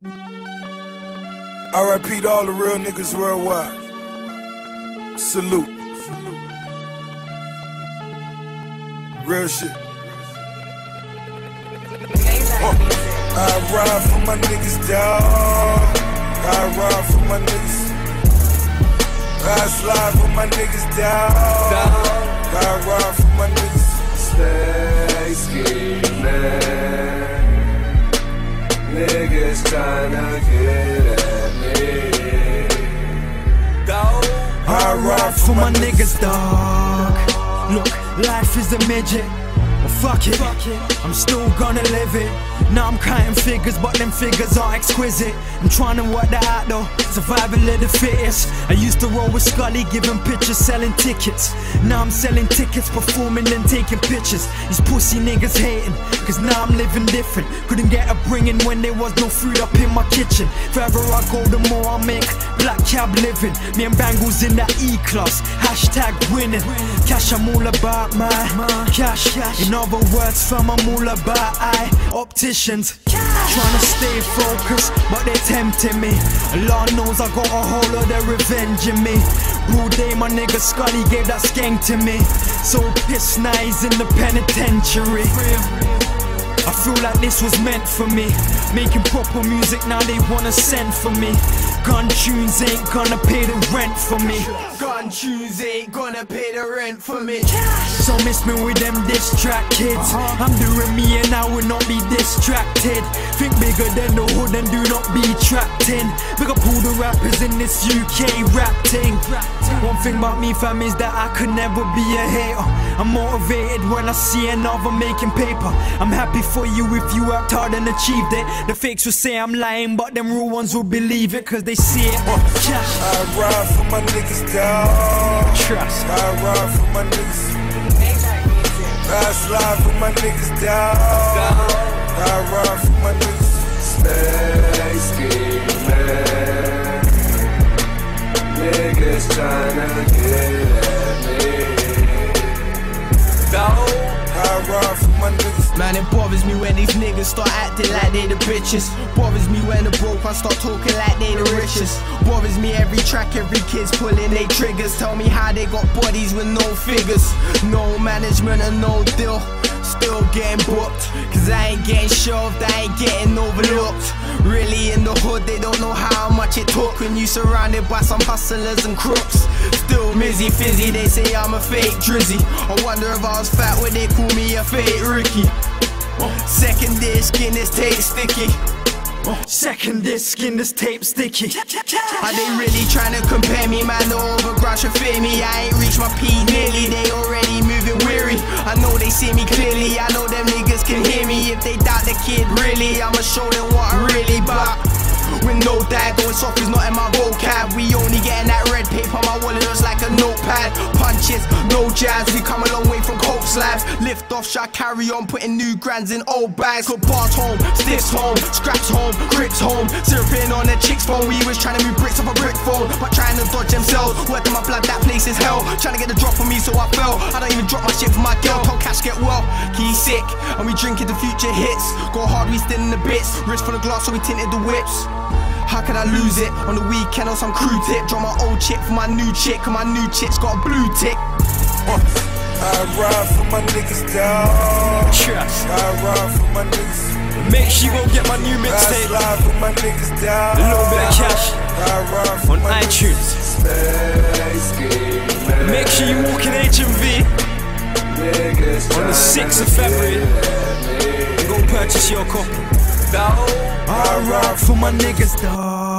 R.I.P. to all the real niggas worldwide. Salute. Real shit. I ride for my niggas, dawg. I ride for my niggas. I slide for my niggas, dawg. I ride for my niggas. Stay scheming. Niggas tryna get at me. I ride for my niggas, dawg. Look, life is a midget. Well, fuck it, I'm still gonna live it. Now I'm counting figures, but them figures are exquisite. I'm trying to work that out though, survival of the fittest. I used to roll with Scully, giving pictures, selling tickets. Now I'm selling tickets, performing and taking pictures. These pussy niggas hating, cause now I'm living different. Couldn't get a bringing when there was no food up in my kitchen. Further I go, the more I make. Black cab living, me and Bangles in that E-class. Hashtag winning. Cash, I'm all about my cash. In other words, fam, I'm all about opticians. Trying to stay focused, but they tempting me. Lord knows I got a whole lot of revenge in me. Blue day, my nigga Scully gave that skank to me. So pissed now he's in the penitentiary. I feel like this was meant for me. Making proper music, now they wanna send for me. Gun tunes ain't gonna pay the rent for me. Gun tunes ain't gonna pay the rent for me. So miss me with them diss track kids. I'm doing me and I will not be distracted. Think bigger than the hood and do not be trapped in. Big up all the rappers in this UK rap thing. One thing about me fam is that I could never be a hater. I'm motivated when I see another making paper. I'm happy for you if you worked hard and achieved it. The fakes will say I'm lying, but them real ones will believe it, cause they see it. I ride for my niggas, dawg. Trust. I ride for my niggas. I slide for my niggas, dawg. I ride for my niggas. Stay scheming. Niggas tryna get at me. I ride for my niggas. Man, it bothers me when these niggas start acting like they the bitches. Bothers me when the broke ones start talking like they the richest. Bothers me every track, every kid's pulling they triggers. Tell me how they got bodies with no figures. No management and no deal. Still getting booked, cause I ain't getting shoved, I ain't getting overlooked. Really in the hood, they don't know how much it took when you surrounded by some hustlers and crooks. Still Mizzy Fizzy, they say I'm a fake Drizzy. I wonder if I was fat, would they call me a fake Ricky? Second dish, skin this tape sticky. Second disc in this tape sticky. Are they really trying to compare me? Man, the overground should fear me. I ain't reached my peak nearly, they already moving weary. I know they see me clearly, I know them niggas can hear me. If they doubt the kid, really, I'ma show them what I'm really about. With no dad, going soft is not in my vocab. We only getting that red paper, my wallet looks like a notepad. Punches, no jabs, we come a long way from coke slabs. Lift off, shall carry on, putting new grands in old bags. Got bars home, stiffs home, scraps home, grips home. Syruping on the chick's phone, we was trying to move bricks off a brick phone, but trying to dodge themselves. Working my blood, that place is hell. Trying to get the drop on me, so I fell. I don't even drop my shit for my girl. Told Cash get well, he's sick, and we drinking the future hits. Go hard, we still in the bits. Wrist full of glass, so we tinted the whips. How could I lose it? On the weekend on some crew tip. Drop my old chick for my new chick, cause my new chick's got a blue tick. I ride for my niggas, dawg. Trust. I ride for my niggas. Make sure you go get my new I mixtape. slide for my niggas, dawg. A little bit of cash I ride for on my iTunes. Stay scheming. Make sure you walk in HMV Niggas on the 6th of February and go purchase your copy. I ride For my niggas, dawg.